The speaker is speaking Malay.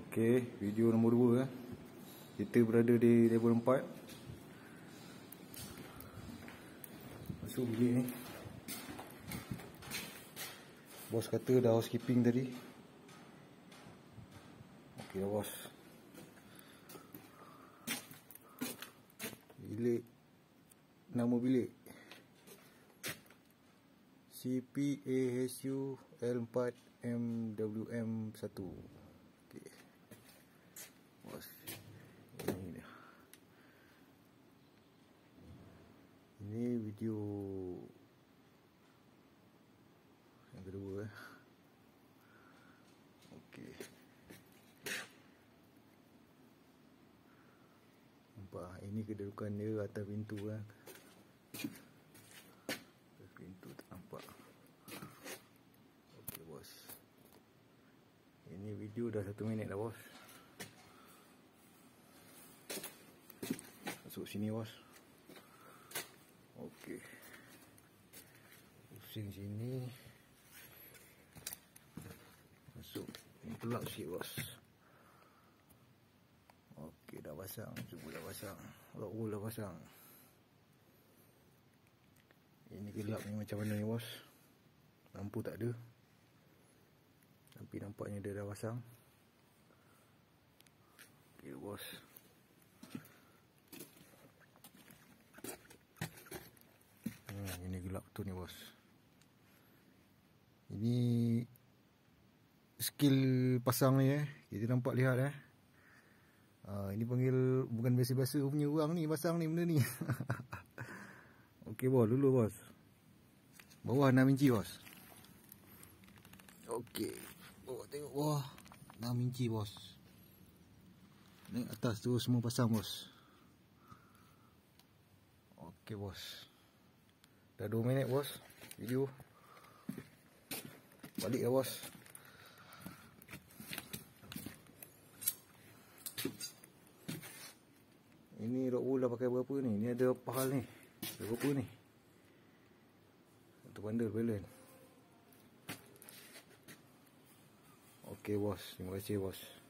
Okey, video nombor 2 Kita berada di level 4. Masuk bilik ni. Bos kata dah housekeeping tadi. Okey dah bos. Bilik, nama bilik CPAHU L4MWM1. Okey. Bos. Ini dia. Ini video yang kedua. Okey. Nampak ini kedudukan dia atas pintu kan. Atas pintu tak nampak. Okey bos. Ini video dah 1 minit dah bos. Masuk sini bos. Okey. Pusing sini. Masuk. Ini pelak sikit bos. Okey dah pasang. Cuba dah pasang. Roll dah pasang. Ini gelap ni macam mana ni bos. Lampu tak ada. Tapi nampaknya dia dah pasang. Okey bos. Ini gelap tu ni bos. Ini skill pasang ni kita nampak lihat ini panggil bukan biasa-biasa punya orang ni pasang ni benda ni. Okey bos, dulu bos. Bawah 6 inci bos. Okey. Bawah tengok bawah 6 inci bos. Naik atas tu semua pasang bos. Okey bos. Dah 2 minit bos video. Balik dah bos. Ini roll dah pakai berapa ni? Ni ada pahal ni. Berapa ni? Satu bandel belen. Okey bos, terima kasih bos.